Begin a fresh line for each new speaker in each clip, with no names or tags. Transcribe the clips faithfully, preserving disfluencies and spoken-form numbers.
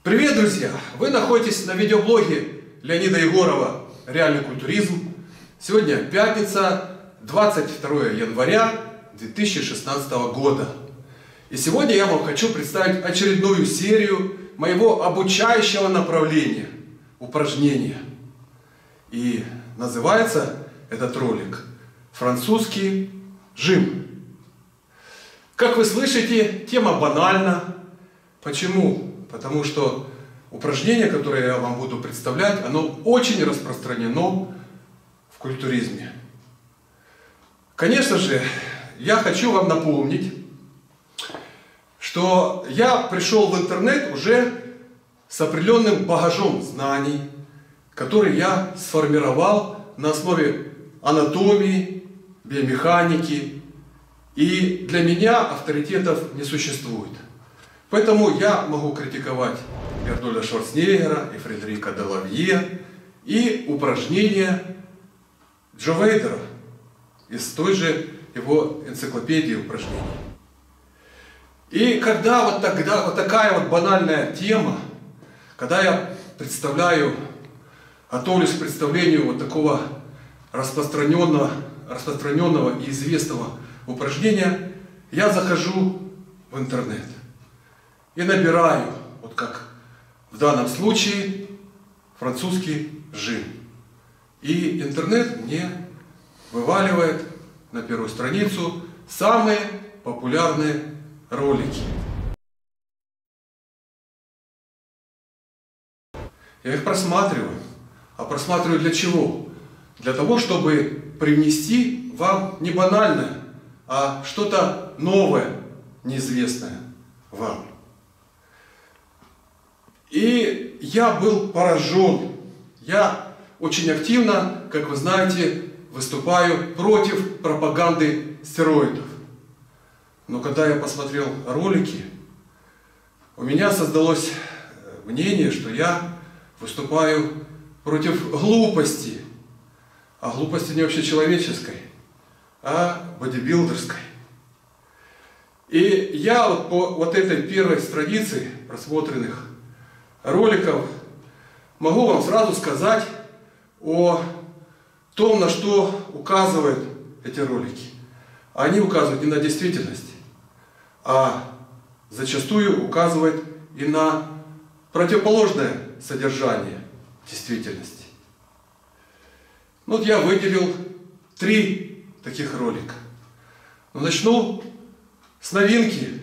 Привет, друзья! Вы находитесь на видеоблоге Леонида Егорова «Реальный культуризм». Сегодня пятница, двадцать второе января две тысячи шестнадцатого года. И сегодня я вам хочу представить очередную серию моего обучающего направления – упражнения. И называется этот ролик «Французский жим». Как вы слышите, тема банальна. Почему? Потому что упражнение, которое я вам буду представлять, оно очень распространено в культуризме. Конечно же, я хочу вам напомнить, что я пришел в интернет уже с определенным багажом знаний, который я сформировал на основе анатомии, биомеханики, и для меня авторитетов не существует. Поэтому я могу критиковать и Арнольда Шварценеггера, и Фредерика Делавье, и упражнения Джо Вейдера из той же его энциклопедии упражнений. И когда вот, тогда, вот такая вот банальная тема, когда я представляю, готовлюсь к представлению вот такого распространенного, распространенного и известного упражнения, я захожу в интернет и набираю, вот как в данном случае, французский жим. И интернет мне вываливает на первую страницу самые популярные ролики. Я их просматриваю. А просматриваю для чего? Для того, чтобы привнести вам не банальное, а что-то новое, неизвестное вам. И я был поражен. Я очень активно, как вы знаете, выступаю против пропаганды стероидов. Но когда я посмотрел ролики, у меня создалось мнение, что я выступаю против глупости. А глупости не общечеловеческой, а бодибилдерской. И я вот по вот этой первой странице просмотренных роликов могу вам сразу сказать о том, на что указывают эти ролики. Они указывают не на действительность, а зачастую указывают и на противоположное содержание действительности. Ну, вот я выделил три таких ролика. Но начну с новинки.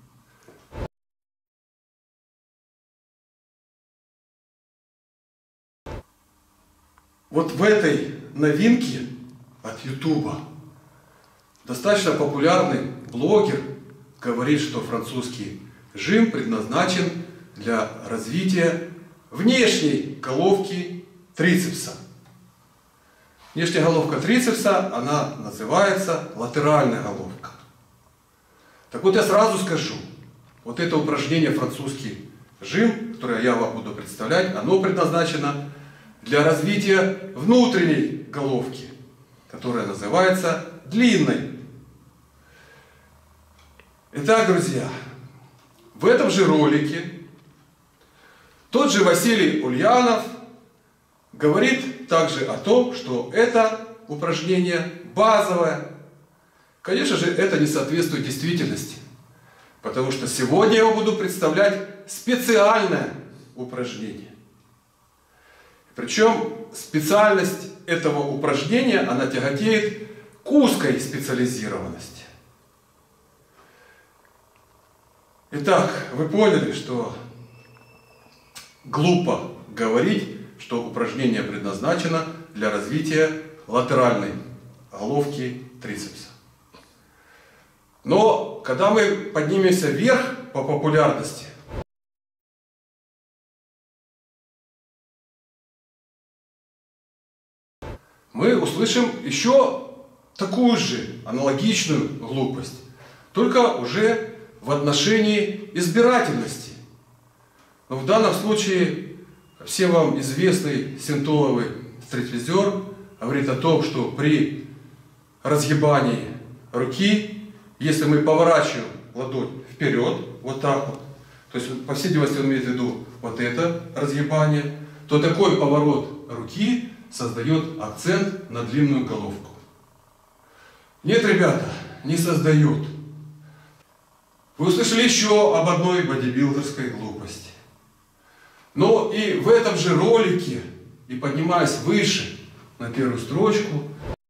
Вот в этой новинке от Ютуба достаточно популярный блогер говорит, что французский жим предназначен для развития внешней головки трицепса. Внешняя головка трицепса, она называется латеральная головка. Так вот я сразу скажу, вот это упражнение французский жим, которое я вам буду представлять, оно предназначено для развития внутренней головки, которая называется длинной. Итак, друзья, в этом же ролике тот же Василий Ульянов говорит также о том, что это упражнение базовое. Конечно же, это не соответствует действительности, потому что сегодня я вам буду представлять специальное упражнение. Причем специальность этого упражнения, она тяготеет к узкой специализированности. Итак, вы поняли, что глупо говорить, что упражнение предназначено для развития латеральной головки трицепса. Но когда мы поднимемся вверх по популярности, мы услышим еще такую же аналогичную глупость, только уже в отношении избирательности. Но в данном случае всем вам известный синтоловый стритлизер говорит о том, что при разгибании руки, если мы поворачиваем ладонь вперед, вот так вот, то есть, по всей видимости, он имеет в виду вот это разъебание, то такой поворот руки создает акцент на длинную головку. Нет, ребята, не создает. Вы услышали еще об одной бодибилдерской глупости. Но и в этом же ролике, и поднимаясь выше на первую строчку,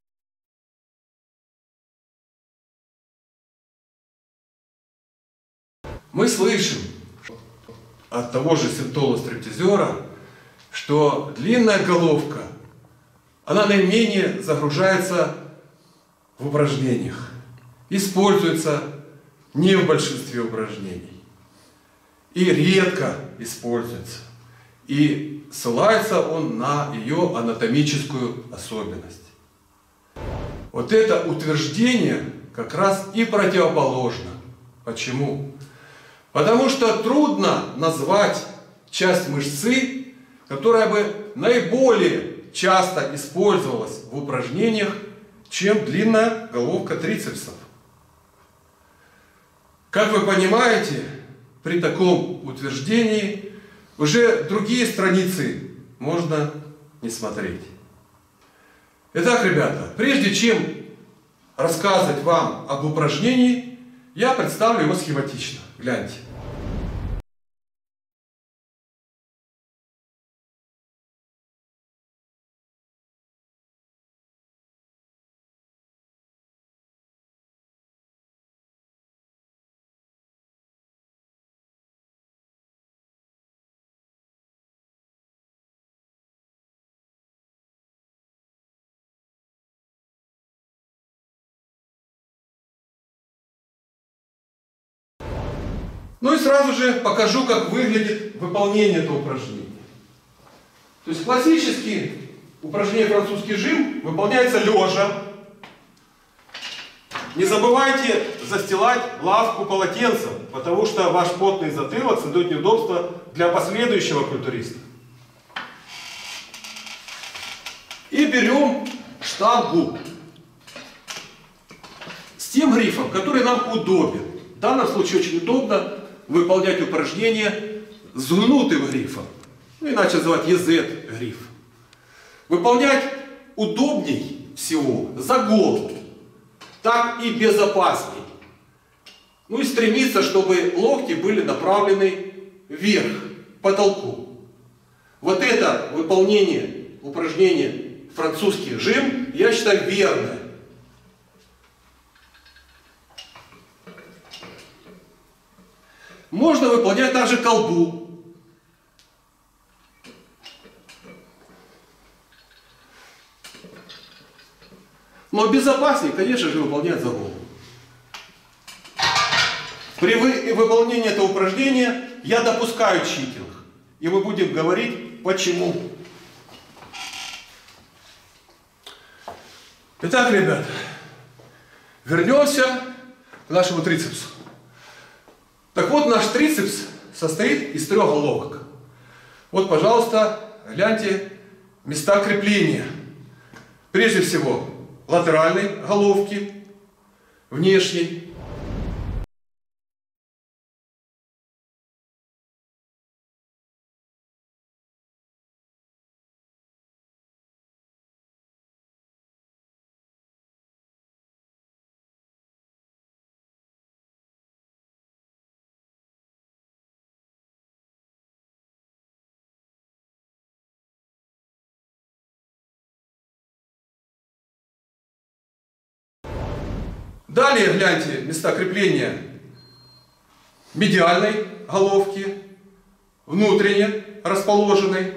мы слышим от того же синтолога-стриптизера, что длинная головка, она наименее загружается в упражнениях, используется не в большинстве упражнений и редко используется. И ссылается он на ее анатомическую особенность. Вот это утверждение как раз и противоположно. Почему? Потому что трудно назвать часть мышцы, которая бы наиболее часто использовалась в упражнениях, чем длинная головка трицепсов. Как вы понимаете, при таком утверждении уже другие страницы можно не смотреть. Итак, ребята, прежде чем рассказывать вам об упражнении, я представлю его схематично. Гляньте. Ну и сразу же покажу, как выглядит выполнение этого упражнения. То есть классически упражнение французский жим выполняется лежа. Не забывайте застилать лавку полотенцем, потому что ваш потный затылок создает неудобства для последующего культуриста. И берем штангу с тем грифом, который нам удобен. В данном случае очень удобно выполнять упражнение с гнутым грифом, ну, иначе называть и зет гриф. Выполнять удобней всего за голову, так и безопасней. Ну и стремиться, чтобы локти были направлены вверх, к потолку. Вот это выполнение упражнения французский жим, я считаю, верное. Можно выполнять также колбу. Но безопаснее, конечно же, выполнять за голову. При выполнении этого упражнения я допускаю читинг. И мы будем говорить, почему. Итак, ребята, вернемся к нашему трицепсу. Так вот, наш трицепс состоит из трех головок. Вот, пожалуйста, гляньте места крепления. Прежде всего, латеральной головки, внешней. Далее гляньте места крепления медиальной головки, внутренне расположенной.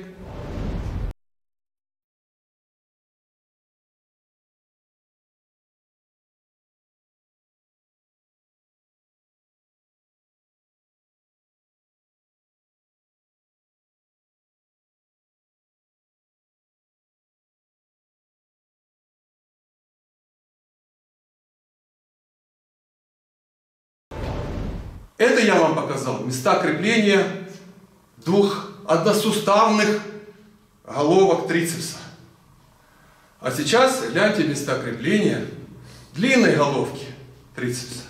Это я вам показал места крепления двух односуставных головок трицепса. А сейчас гляньте места крепления длинной головки трицепса.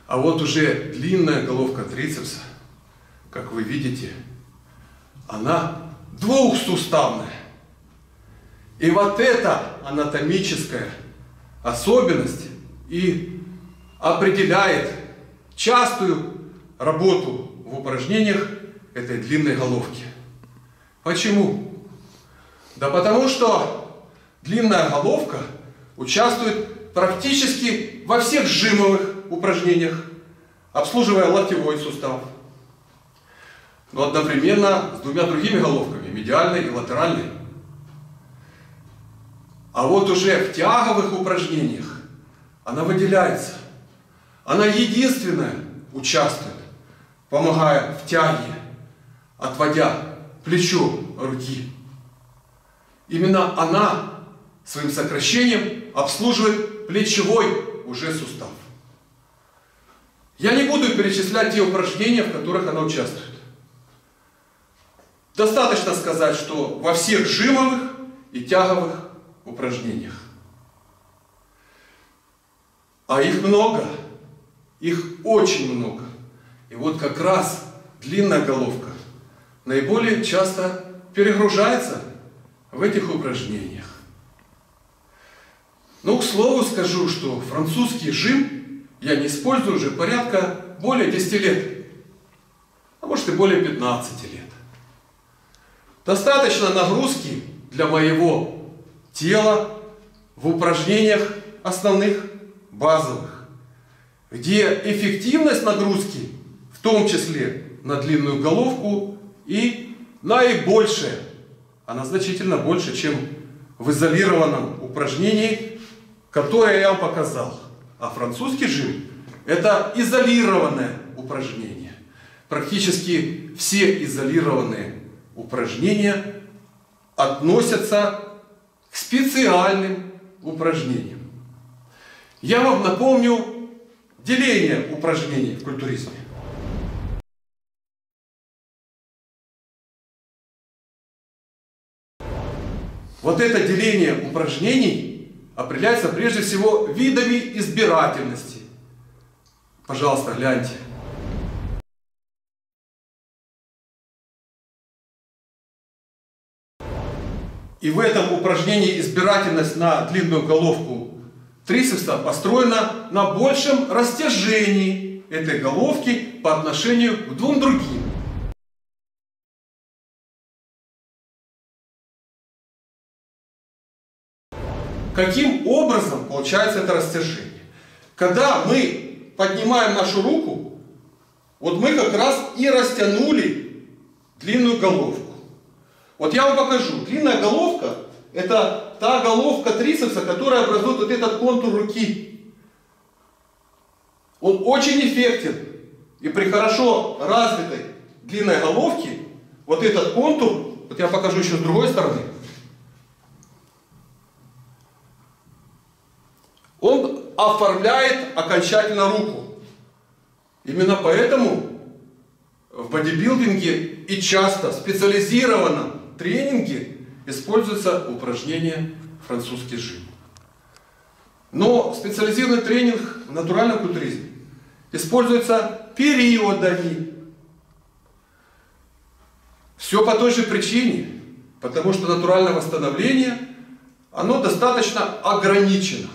А вот уже длинная головка трицепса, как вы видите, она двухсуставная. И вот эта анатомическая особенность и определяет частую работу в упражнениях этой длинной головки. Почему? Да потому что длинная головка участвует практически во всех жимовых упражнениях, обслуживая локтевой сустав. Но одновременно с двумя другими головками, медиальной и латеральной. А вот уже в тяговых упражнениях она выделяется. Она единственная участвует, помогая в тяге, отводя плечо руки. Именно она своим сокращением обслуживает плечевой уже сустав. Я не буду перечислять те упражнения, в которых она участвует. Достаточно сказать, что во всех жимовых и тяговых упражнениях. А их много. Их очень много. И вот как раз длинная головка наиболее часто перегружается в этих упражнениях. Ну, к слову скажу, что французский жим я не использую уже порядка более десяти лет. А может и более пятнадцати лет. Достаточно нагрузки для моего тела в упражнениях основных, базовых, где эффективность нагрузки, в том числе на длинную головку, и наибольшая. Она значительно больше, чем в изолированном упражнении, которое я вам показал. А французский жим – это изолированное упражнение. Практически все изолированные упражнения относятся к специальным упражнениям. Я вам напомню деление упражнений в культуризме. Вот это деление упражнений определяется прежде всего видами избирательности. Пожалуйста, гляньте. И в этом упражнении избирательность на длинную головку трицепса построена на большем растяжении этой головки по отношению к двум другим. Каким образом получается это растяжение? Когда мы поднимаем нашу руку, вот мы как раз и растянули длинную головку. Вот я вам покажу. Длинная головка – это та головка трицепса, которая образует вот этот контур руки. Он очень эффектен. И при хорошо развитой длинной головке вот этот контур, вот я покажу еще с другой стороны, он оформляет окончательно руку. Именно поэтому в бодибилдинге и часто в специализированном тренинге используется упражнение французский жим. Но специализированный тренинг в натуральном культуризме используется периодами. Все по той же причине, потому что натуральное восстановление, оно достаточно ограничено.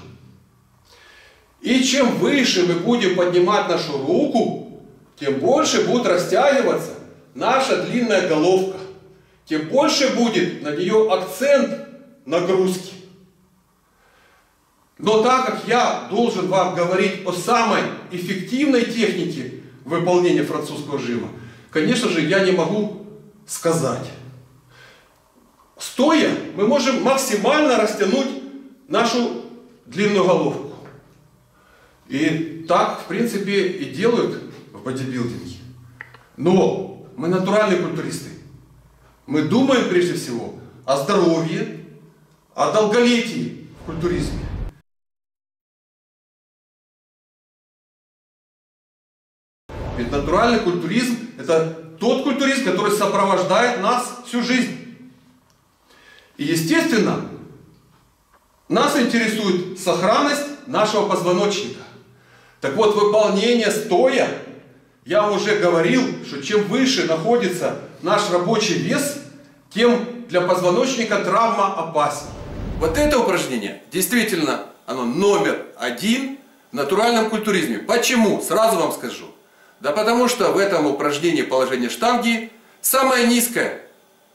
И чем выше мы будем поднимать нашу руку, тем больше будет растягиваться наша длинная головка. Тем больше будет на нее акцент нагрузки. Но так как я должен вам говорить о самой эффективной технике выполнения французского жима, конечно же, я не могу сказать. Стоя мы можем максимально растянуть нашу длинную головку. И так, в принципе, и делают в бодибилдинге. Но мы натуральные культуристы. Мы думаем прежде всего о здоровье, о долголетии в культуризме. Ведь натуральный культуризм – это тот культуризм, который сопровождает нас всю жизнь. И естественно, нас интересует сохранность нашего позвоночника. Так вот, выполнение стоя, я уже говорил, что чем выше находится наш рабочий вес, тем для позвоночника травма опасна. Вот это упражнение, действительно, оно номер один в натуральном культуризме. Почему? Сразу вам скажу. Да потому что в этом упражнении положение штанги самое низкое.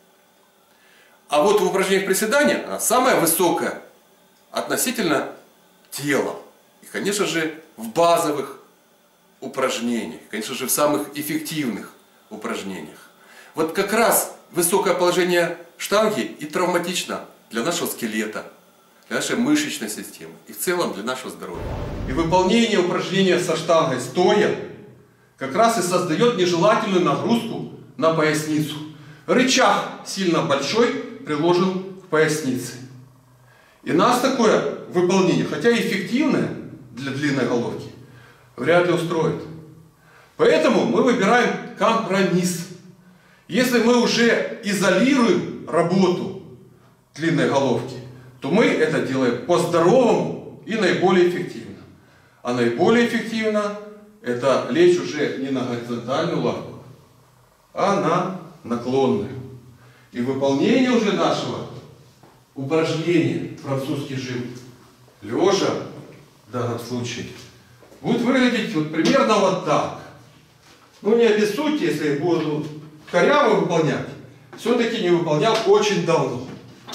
А вот в упражнениях приседания она самая высокая относительно тела. И, конечно же, в базовых упражнениях, конечно же, в самых эффективных упражнениях. Вот как раз высокое положение штанги и травматично для нашего скелета, для нашей мышечной системы и в целом для нашего здоровья. И выполнение упражнения со штангой стоя как раз и создает нежелательную нагрузку на поясницу. Рычаг сильно большой приложен к пояснице. И нас такое выполнение, хотя и эффективное для длинной головки, вряд ли устроит. Поэтому мы выбираем компромисс. Если мы уже изолируем работу длинной головки, то мы это делаем по-здоровому и наиболее эффективно. А наиболее эффективно это лечь уже не на горизонтальную лавку, а на наклонную. И выполнение уже нашего упражнения французский жим лежа в данном случае будет выглядеть вот примерно вот так. Ну не обессудьте, если буду коряво выполнять. Все-таки не выполнял очень давно.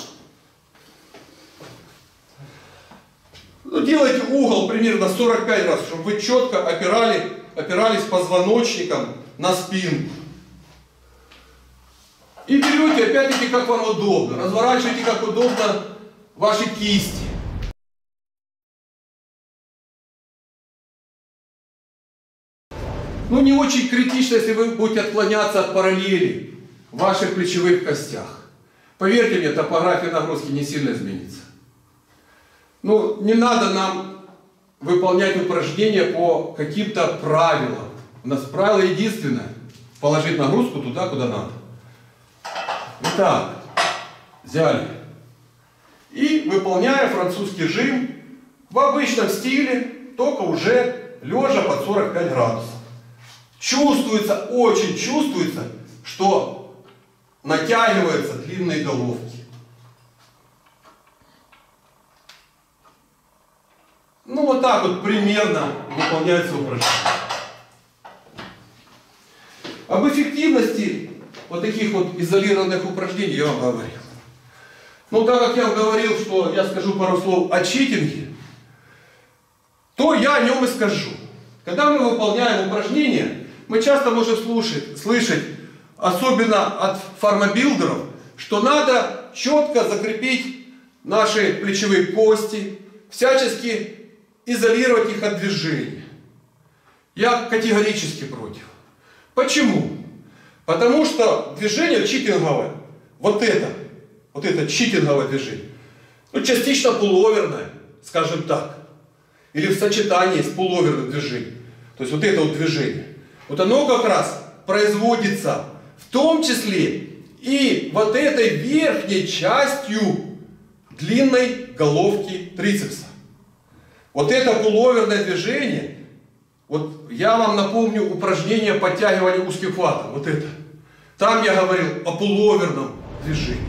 Ну, делайте угол примерно сорок пять раз, чтобы вы четко опирали, опирались позвоночником на спинку. И берете, опять-таки, как вам удобно. Разворачивайте, как удобно, ваши кисти. Ну, не очень критично, если вы будете отклоняться от параллели в ваших плечевых костях. Поверьте мне, топография нагрузки не сильно изменится. Ну, не надо нам выполнять упражнения по каким-то правилам. У нас правило единственное – положить нагрузку туда, куда надо. Итак, взяли. И выполняя французский жим в обычном стиле, только уже лежа под сорок пять градусов. Чувствуется, очень чувствуется, что натягиваются длинные головки. Ну вот так вот примерно выполняется упражнение. Об эффективности вот таких вот изолированных упражнений я вам говорил. Ну так как я говорил, что я скажу пару слов о читинге, то я о нем и скажу. Когда мы выполняем упражнения, мы часто можем слушать, слышать, особенно от фармабилдеров, что надо четко закрепить наши плечевые кости, всячески изолировать их от движения. Я категорически против. Почему? Потому что движение читинговое, вот это, вот это читинговое движение, ну частично пуловерное, скажем так, или в сочетании с пуловерным движением. То есть вот это вот движение. Вот оно как раз производится в том числе и вот этой верхней частью длинной головки трицепса. Вот это пуловерное движение, вот я вам напомню упражнение подтягивания узким хватом, вот это. Там я говорил о пуловерном движении.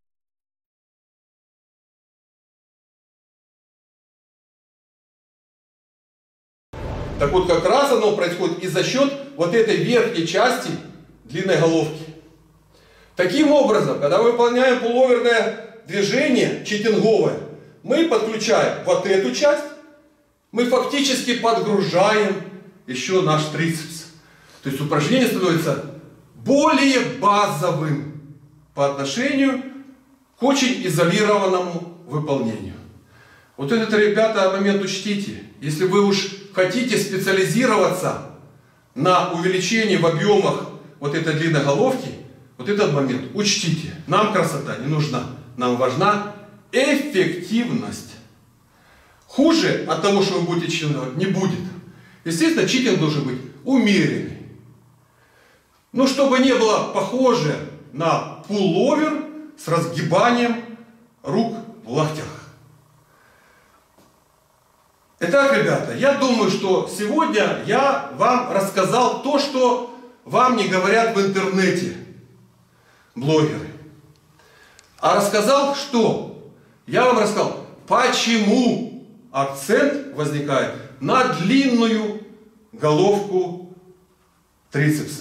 Так вот, как раз оно происходит и за счет вот этой верхней части длинной головки. Таким образом, когда мы выполняем пуловерное движение, читинговое, мы подключаем вот эту часть, мы фактически подгружаем еще наш трицепс. То есть упражнение становится более базовым по отношению к очень изолированному выполнению. Вот этот, ребята, момент учтите. Если вы уж хотите специализироваться на увеличении в объемах вот этой длинной головки, вот этот момент учтите. Нам красота не нужна. Нам важна эффективность. Хуже от того, что вы будете читинговать, не будет. Естественно, читинг должен быть умеренный. Но чтобы не было похоже на пуловер с разгибанием рук в локтях. Итак, ребята, я думаю, что сегодня я вам рассказал то, что вам не говорят в интернете блогеры. А рассказал что? Я вам рассказал, почему акцент возникает на длинную головку трицепса.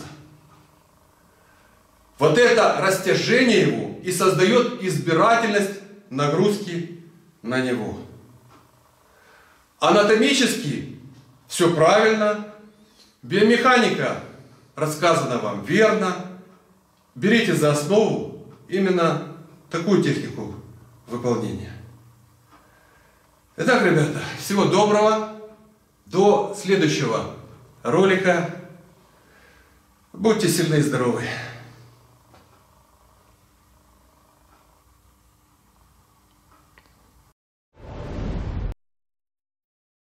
Вот это растяжение его и создает избирательность нагрузки на него. Анатомически все правильно, биомеханика рассказана вам верно. Берите за основу именно такую технику выполнения. Итак, ребята, всего доброго. До следующего ролика. Будьте сильны и здоровы.